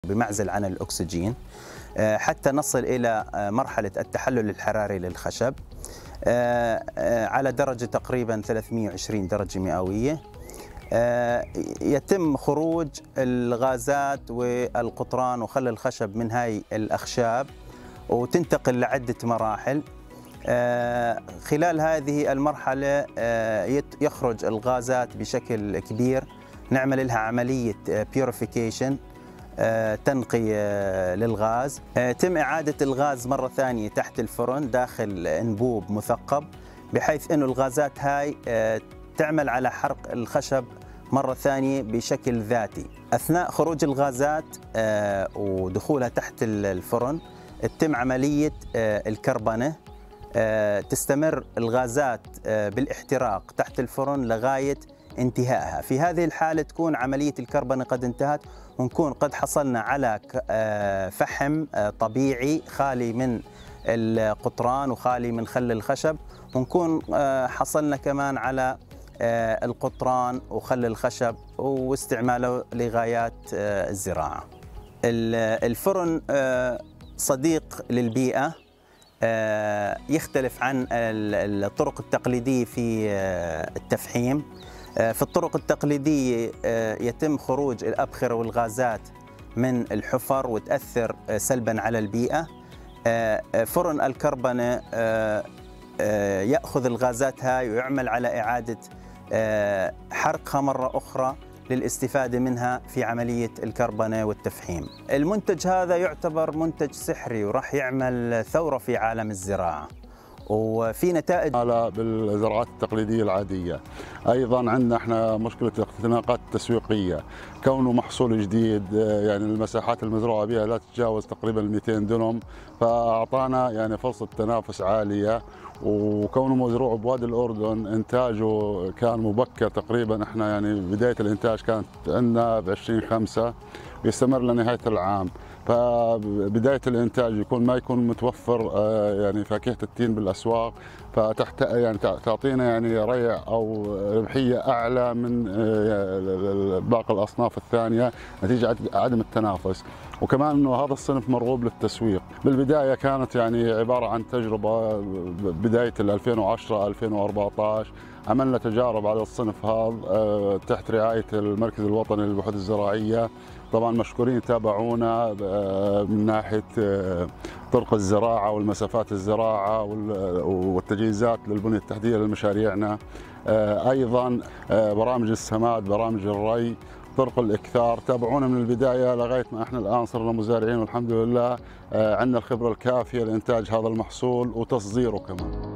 بمعزل عن الأكسجين حتى نصل إلى مرحلة التحلل الحراري للخشب على درجة تقريبا 320 درجة مئوية. يتم خروج الغازات والقطران وخل الخشب من هاي الأخشاب وتنتقل لعدة مراحل. خلال هذه المرحلة يخرج الغازات بشكل كبير، نعمل لها عملية purification تنقية للغاز. يتم إعادة الغاز مرة ثانية تحت الفرن داخل أنبوب مثقب، بحيث أنه الغازات هاي تعمل على حرق الخشب مرة ثانية بشكل ذاتي. أثناء خروج الغازات ودخولها تحت الفرن تتم عملية الكربنة، تستمر الغازات بالاحتراق تحت الفرن لغاية انتهائها. في هذه الحالة تكون عملية الكربنة قد انتهت، ونكون قد حصلنا على فحم طبيعي خالي من القطران وخالي من خل الخشب، ونكون حصلنا كمان على القطران وخل الخشب واستعماله لغايات الزراعة. الفرن صديق للبيئة، يختلف عن الطرق التقليدية في التفحيم. في الطرق التقليدية يتم خروج الأبخرة والغازات من الحفر وتأثر سلبا على البيئة. فرن الكربنة يأخذ الغازات هاي ويعمل على إعادة حرقها مرة أخرى للاستفادة منها في عملية الكربنة والتفحيم. المنتج هذا يعتبر منتج سحري وراح يعمل ثورة في عالم الزراعة، وفي نتائج بالزراعات التقليدية العادية. أيضا عندنا احنا مشكلة الاختناقات التسويقية، كونه محصول جديد، يعني المساحات المزروعة بها لا تتجاوز تقريبا 200 دنم، فأعطانا يعني فرصة تنافس عالية. وكونه مزروع بوادي الأردن إنتاجه كان مبكر، تقريبا احنا يعني بداية الإنتاج كانت عندنا ب 20/5 بيستمر لنهاية العام. فبداية الإنتاج ما يكون متوفر يعني فاكهة التين بالأسواق، فتحت يعني تعطينا يعني ريع أو ربحية أعلى من باقي الأصناف الثانية نتيجة عدم التنافس. وكمان أنه هذا الصنف مرغوب للتسويق. بالبداية كانت يعني عبارة عن تجربة بداية 2010 2014، عملنا تجارب على الصنف هذا تحت رعاية المركز الوطني للبحوث الزراعية. طبعا مشكورين تابعونا من ناحية طرق الزراعة والمسافات الزراعة والتجهيزات للبنية التحتية لمشاريعنا. أيضا برامج السماد، برامج الري، طرق الإكثار، تابعونا من البداية لغاية ما احنا الآن صرنا مزارعين، والحمد لله عندنا الخبرة الكافية لإنتاج هذا المحصول وتصديره كمان.